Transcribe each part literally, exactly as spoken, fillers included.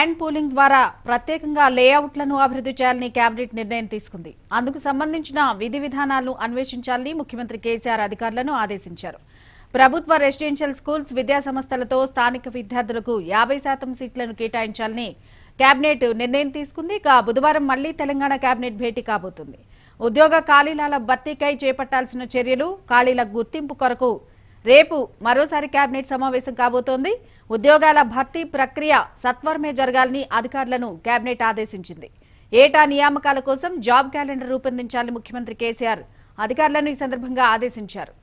Land pooling ద్వారా ప్రత్యేకంగా లేఅవుట్లను అభివృద్ధి చేయాలని కేబినెట్ నిర్ణయం తీసుకుంది. అందుకు సంబంధించిన విధి విధానాలను అన్వేషించాలని ముఖ్యమంత్రి కేసీఆర్ అధికారులను ఆదేశించారు. ప్రభుత్వ రెసిడెన్షియల్ స్కూల్స్, విద్యా సంస్థలతో స్థానిక విద్యార్థులకు యాభై శాతం సీట్లను కేటాయించాలని కేబినెట్ నిర్ణయం తీసుకుంది. ఇక బుధవారం మళ్లీ తెలంగాణ కేబినెట్ భేటీ కాబోతుంది. ఉద్యోగ ఖాళీల భర్తీకై చేపట్టాల్సిన చర్యలు, ఖాళీల గుర్తింపు కొరకు రేపు మరోసారి కేబినెట్ సమావేశం కాబోతోంది. ఉద్యోగాల భర్తీ ప్రక్రియ సత్వరమే జరగాలని అధికారులను కేబినెట్ ఆదేశించింది. ఏటా నియామకాల కోసం జాబ్ క్యాలెండర్ రూపొందించాలని ముఖ్యమంత్రి కేసీఆర్ అధికారులను ఈ సందర్భంగా ఆదేశించారు.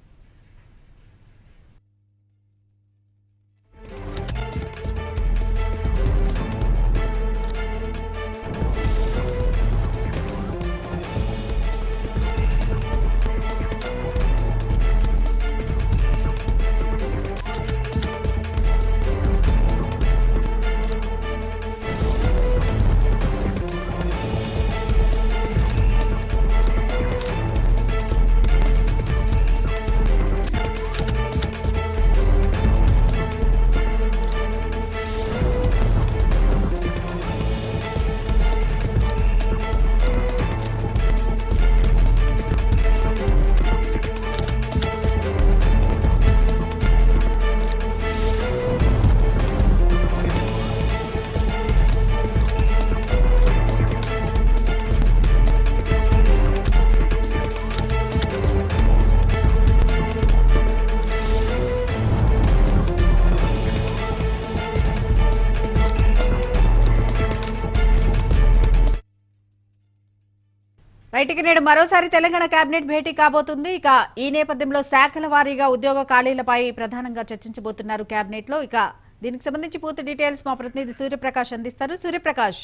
రైట్కి నేడు మరోసారి తెలంగాణ కేబినెట్ భేటీ కాబోతుంది. ఇక ఈ నేపథ్యంలో శాఖల వారీగా ఉద్యోగ ఖాళీలపై ప్రధానంగా చర్చించబోతున్నారు కేబినెట్ లో. ఇక దీనికి సంబంధించి పూర్తి డీటెయిల్స్ మా ప్రతినిధి సూర్యప్రకాష్ అందిస్తారు. సూర్యప్రకాష్,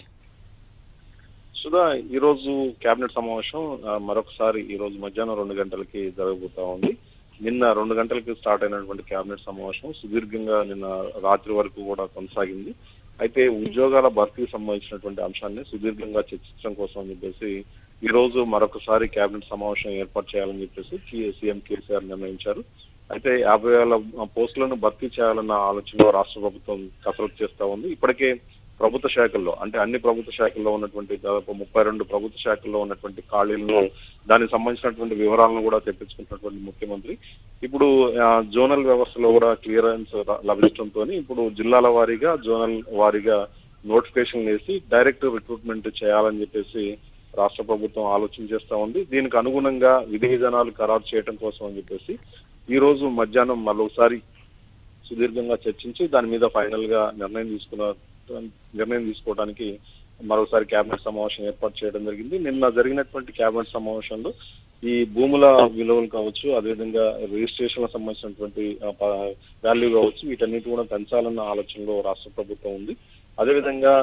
సుధా, ఈ రోజు కేబినెట్ సమావేశం మరొకసారి ఈ రోజు మధ్యాహ్నం రెండు గంటలకి జరగబోతా ఉంది. నిన్న రెండు గంటలకి స్టార్ట్ అయినటువంటి కేబినెట్ సమావేశం సుదీర్ఘంగా నిన్న రాత్రి వరకు కూడా కొనసాగింది. అయితే ఉద్యోగాల భర్తీకి సంబంధించినటువంటి అంశాన్ని సుదీర్ఘంగా చర్చించడం కోసం అని చెప్పేసి ఈ రోజు మరొకసారి కేబినెట్ సమావేశం ఏర్పాటు చేయాలని చెప్పేసి సీఎం కేసీఆర్ నిర్ణయించారు. అయితే యాభై వేల పోస్టులను భర్తీ చేయాలన్న ఆలోచనలో రాష్ట్ర ప్రభుత్వం కసరత్తు చేస్తా ఉంది. ఇప్పటికే ప్రభుత్వ శాఖల్లో అంటే అన్ని ప్రభుత్వ శాఖల్లో ఉన్నటువంటి దాదాపు ముప్పై రెండు ప్రభుత్వ శాఖల్లో ఉన్నటువంటి ఖాళీలను దానికి సంబంధించినటువంటి వివరాలను కూడా తెప్పించుకున్నటువంటి ముఖ్యమంత్రి ఇప్పుడు జోనల్ వ్యవస్థలో కూడా క్లియరెన్స్ లభించడంతో ఇప్పుడు జిల్లాల వారీగా జోనల్ వారీగా నోటిఫికేషన్ వేసి డైరెక్ట్ రిక్రూట్మెంట్ చేయాలని చెప్పేసి రాష్ట్ర ప్రభుత్వం ఆలోచన చేస్తా ఉంది. దీనికి అనుగుణంగా విధి విధానాలు ఖరారు చేయడం కోసం అని చెప్పేసి ఈ రోజు మధ్యాహ్నం మరోసారి సుదీర్ఘంగా చర్చించి దాని మీద ఫైనల్ గా నిర్ణయం తీసుకున్న నిర్ణయం తీసుకోవడానికి మరోసారి కేబినెట్ సమావేశం ఏర్పాటు చేయడం జరిగింది. నిన్న జరిగినటువంటి కేబినెట్ సమావేశంలో ఈ భూముల విలువలు కావచ్చు, అదేవిధంగా రిజిస్ట్రేషన్ సంబంధించినటువంటి వాల్యూ కావచ్చు, వీటన్నిటి కూడా పెంచాలన్న ఆలోచనలో రాష్ట్ర ప్రభుత్వం ఉంది. అదేవిధంగా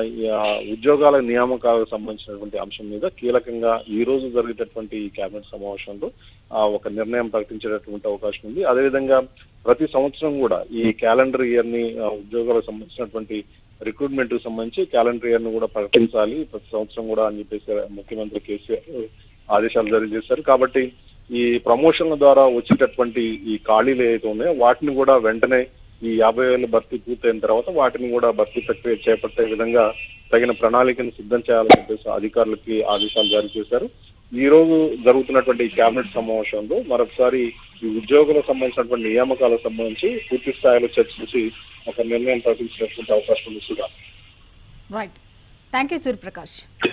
ఉద్యోగాల నియామకాలకు సంబంధించినటువంటి అంశం మీద కీలకంగా ఈ రోజు జరిగేటటువంటి ఈ కేబినెట్ సమావేశంలో ఒక నిర్ణయం ప్రకటించేటటువంటి అవకాశం ఉంది. అదేవిధంగా ప్రతి సంవత్సరం కూడా ఈ క్యాలెండర్ ఇయర్ ని ఉద్యోగాలకు సంబంధించినటువంటి రిక్రూట్మెంట్ కు సంబంధించి క్యాలెండర్ ఇయర్ ని కూడా ప్రకటించాలి ప్రతి సంవత్సరం కూడా అని చెప్పేసి ముఖ్యమంత్రి కేసీఆర్ ఆదేశాలు జారీ చేశారు. కాబట్టి ఈ ప్రమోషన్ల ద్వారా వచ్చేటటువంటి ఈ ఖాళీలు ఏవైతే ఉన్నాయో వాటిని కూడా వెంటనే ఈ యాభై వేల భర్తీ పూర్తయిన తర్వాత వాటిని కూడా భర్తీ ప్రక్రియ చేపట్టే విధంగా తగిన ప్రణాళికను సిద్ధం చేయాలని చెప్పేసి అధికారులకి ఆదేశాలు జారీ చేశారు. ఈ రోజు జరుగుతున్నటువంటి ఈ కేబినెట్ సమావేశంలో మరొకసారి ఈ ఉద్యోగులకు సంబంధించినటువంటి నియామకాలకు సంబంధించి పూర్తి స్థాయిలో చర్చించి ఒక నిర్ణయం ప్రకటించినటువంటి అవకాశం ఉంది. Right, thank you Suryaprakash.